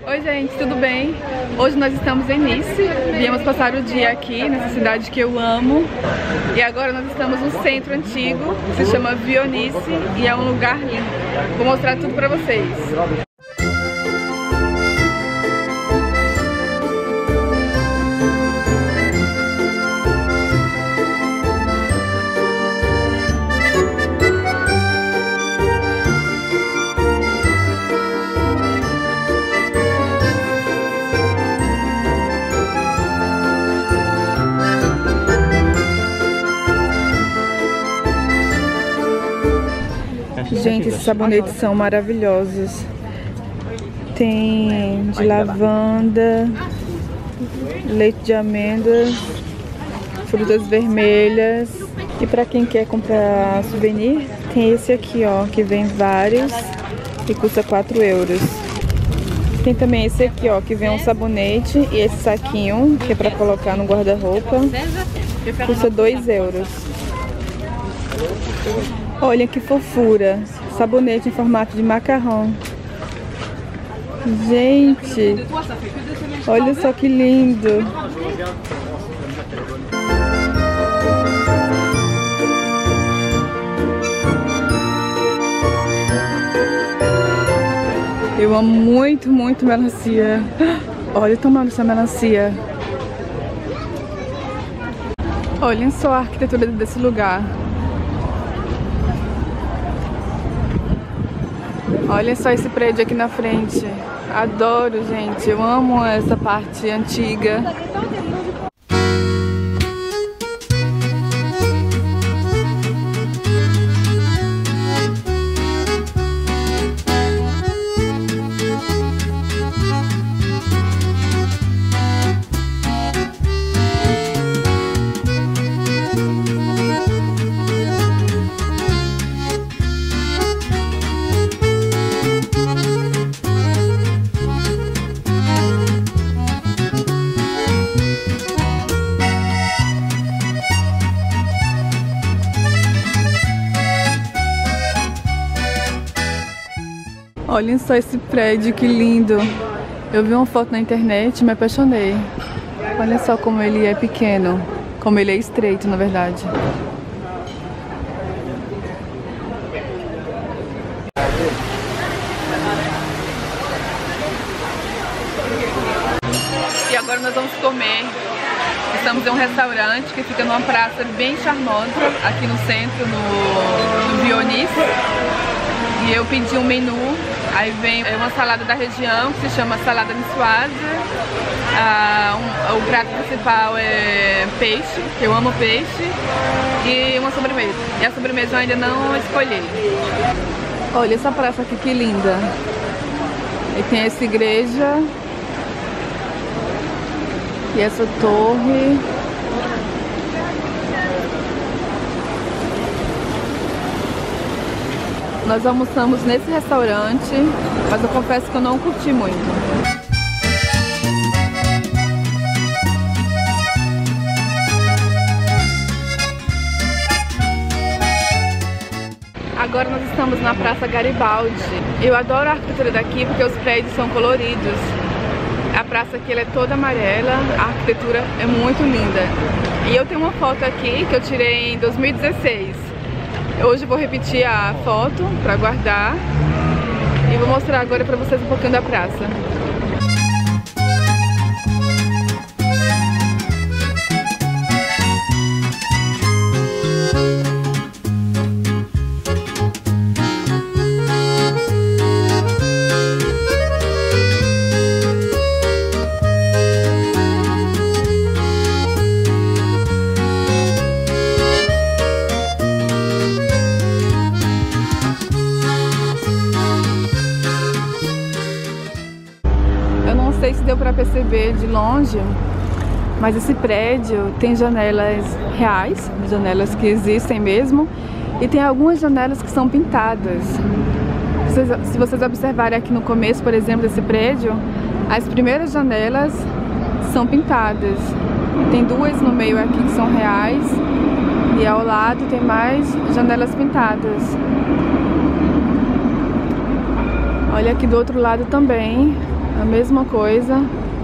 Oi gente, tudo bem? Hoje nós estamos em Nice, viemos passar o dia aqui nessa cidade que eu amo. E agora nós estamos no centro antigo, que se chama Vionice, e é um lugar lindo. Vou mostrar tudo pra vocês. Gente, esses sabonetes são maravilhosos. Tem de lavanda, leite de amêndoas, frutas vermelhas. E pra quem quer comprar souvenir, tem esse aqui, ó, que vem vários e custa 4 euros. Tem também esse aqui, ó, que vem um sabonete e esse saquinho, que é pra colocar no guarda-roupa, custa 2 euros. Olha que fofura, sabonete em formato de macarrão. Gente, olha só que lindo. Eu amo muito, muito melancia. Olha o tamanho dessa melancia. Olhem só a arquitetura desse lugar. Olha só esse prédio aqui na frente. Adoro, gente. Eu amo essa parte antiga. Olhem só esse prédio, que lindo. Eu vi uma foto na internet e me apaixonei. Olha só como ele é pequeno. Como ele é estreito, na verdade. E agora nós vamos comer. Estamos em um restaurante que fica numa praça bem charmosa, aqui no centro, no Vionice. E eu pedi um menu, aí vem uma salada da região, que se chama salada niçoise. O prato principal é peixe, que eu amo peixe, e uma sobremesa. E a sobremesa eu ainda não escolhi. Olha essa praça aqui, que linda. E tem essa igreja. E essa torre. Nós almoçamos nesse restaurante, mas eu confesso que eu não curti muito. Agora nós estamos na Praça Garibaldi. Eu adoro a arquitetura daqui porque os prédios são coloridos. A praça aqui ela é toda amarela, a arquitetura é muito linda. E eu tenho uma foto aqui que eu tirei em 2016. Hoje eu vou repetir a foto para guardar e vou mostrar agora para vocês um pouquinho da praça. Não sei se deu para perceber de longe, mas esse prédio tem janelas reais, janelas que existem mesmo, e tem algumas janelas que são pintadas. Se vocês observarem aqui no começo, por exemplo, desse prédio, as primeiras janelas são pintadas. Tem duas no meio aqui que são reais, e ao lado tem mais janelas pintadas. Olha aqui do outro lado também. A mesma coisa.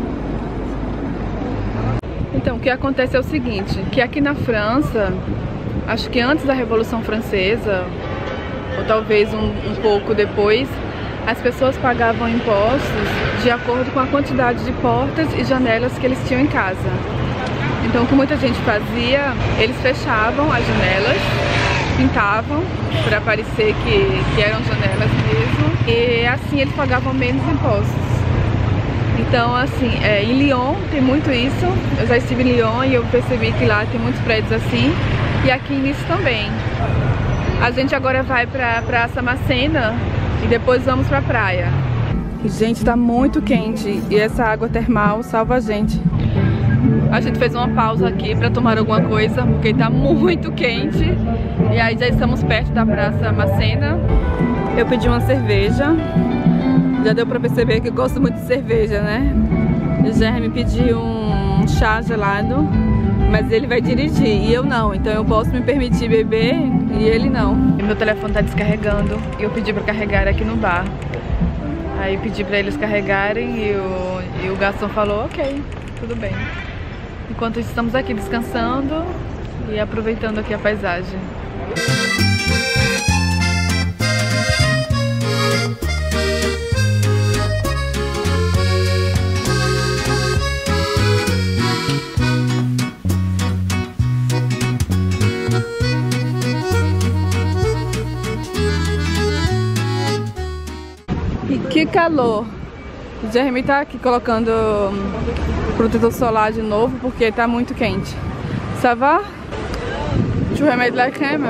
Então, o que acontece é o seguinte, que aqui na França, acho que antes da Revolução Francesa, ou talvez um pouco depois, as pessoas pagavam impostos de acordo com a quantidade de portas e janelas que eles tinham em casa. Então, o que muita gente fazia, eles fechavam as janelas, pintavam para parecer que eram janelas mesmo, e assim eles pagavam menos impostos. Então, assim, em Lyon tem muito isso. Eu já estive em Lyon e eu percebi que lá tem muitos prédios assim, e aqui em Nice também. A gente agora vai pra Praça Masséna e depois vamos pra praia. Gente, tá muito quente e essa água termal salva a gente. A gente fez uma pausa aqui pra tomar alguma coisa, porque tá muito quente. E aí já estamos perto da Praça Masséna. Eu pedi uma cerveja. Já deu pra perceber que eu gosto muito de cerveja, né? O Jeremy pediu um chá gelado, mas ele vai dirigir e eu não. Então eu posso me permitir beber e ele não. E meu telefone tá descarregando e eu pedi pra carregar aqui no bar. Aí pedi pra eles carregarem e o garçom falou, ok, tudo bem. Enquanto estamos aqui descansando e aproveitando aqui a paisagem. Que calor! O Jeremy tá aqui colocando protetor solar de novo porque tá muito quente. Ça va? Tu veux mettre de la crème?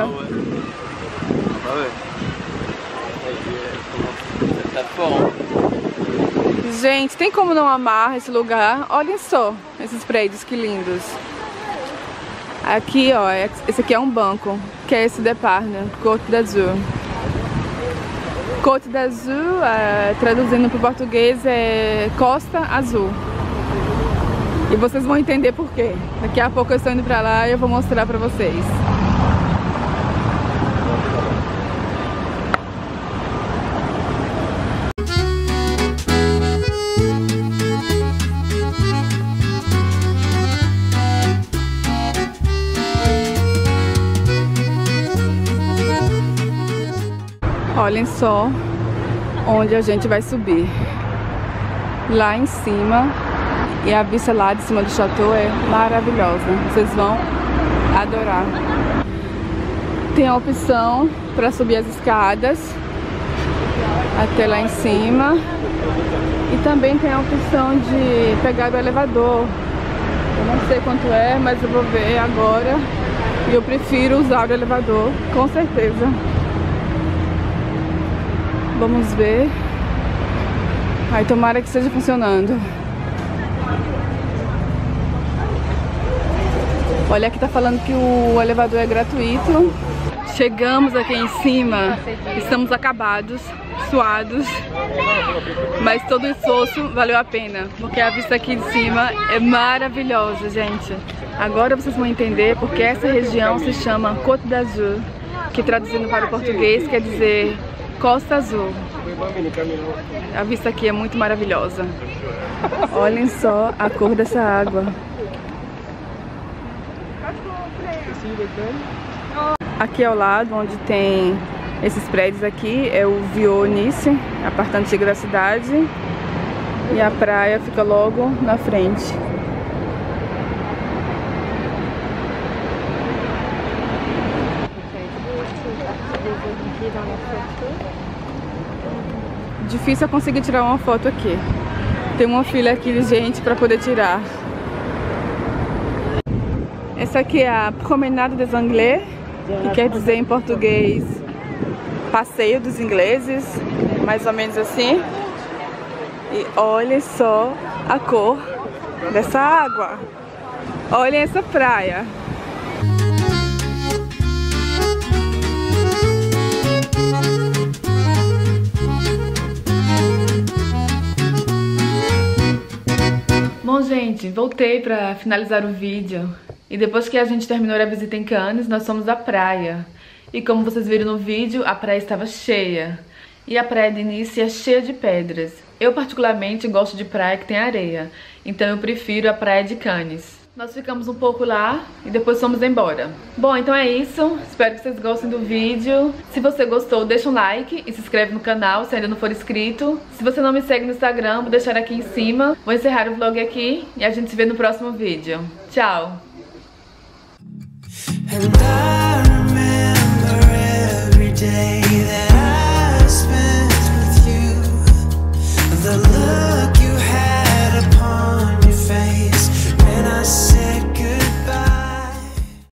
Gente, tem como não amar esse lugar? Olhem só esses prédios, que lindos. Aqui, ó, esse aqui é um banco, que é esse Department, Côte d'Azur. Côte d'Azur, traduzindo para o português, é Costa Azul. E vocês vão entender por quê. Daqui a pouco eu estou indo para lá e eu vou mostrar para vocês. Olhem só onde a gente vai subir. Lá em cima. E a vista lá de cima do chateau é maravilhosa. Vocês vão adorar. Tem a opção para subir as escadas até lá em cima. E também tem a opção de pegar o elevador. Eu não sei quanto é, mas eu vou ver agora. E eu prefiro usar o elevador, com certeza. Vamos ver. Ai, tomara que esteja funcionando. Olha, aqui tá falando que o elevador é gratuito. Chegamos aqui em cima. Estamos acabados, suados. Mas todo o esforço valeu a pena. Porque a vista aqui de cima é maravilhosa, gente. Agora vocês vão entender porque essa região se chama Côte d'Azur, que traduzindo para o português quer dizer Costa Azul. A vista aqui é muito maravilhosa. Olhem só a cor dessa água. Aqui ao lado, onde tem esses prédios aqui, é o Vieux Nice, a parte antiga da cidade. E a praia fica logo na frente. Difícil eu conseguir tirar uma foto aqui. Tem uma fila aqui de gente para poder tirar. Essa aqui é a Promenade des Anglais, que quer dizer em português passeio dos ingleses, mais ou menos assim. E olhem só a cor dessa água. Olhem essa praia. Bom, gente, voltei para finalizar o vídeo. E depois que a gente terminou a visita em Cannes, nós fomos à praia. E como vocês viram no vídeo, a praia estava cheia. E a praia de Nice é cheia de pedras. Eu particularmente gosto de praia que tem areia, então eu prefiro a praia de Cannes. Nós ficamos um pouco lá e depois fomos embora. Bom, então é isso. Espero que vocês gostem do vídeo. Se você gostou, deixa um like e se inscreve no canal se ainda não for inscrito. Se você não me segue no Instagram, vou deixar aqui em cima. Vou encerrar o vlog aqui e a gente se vê no próximo vídeo. Tchau!